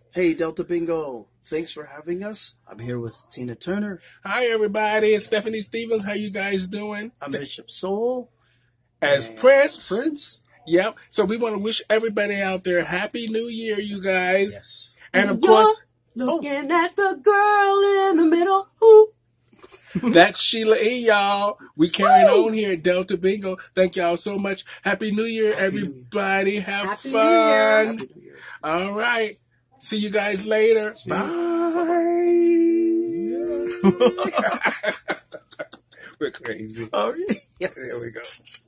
Hey, Delta Bingo. Thanks for having us. I'm here with Tina Turner. Hi, everybody. It's Stephanie Stevens. How you guys doing? I'm Bishop Soul. As Prince. Prince. Yep. So we want to wish everybody out there Happy New Year, you guys. Yes. And of course, looking at the girl in the middle. Ooh. That's Sheila E, y'all. We carrying on here at Delta Bingo. Thank y'all so much. Happy New Year, everybody. Have Happy fun. New Year. All right. See you guys later. Bye. We're crazy. Oh, yeah. There we go.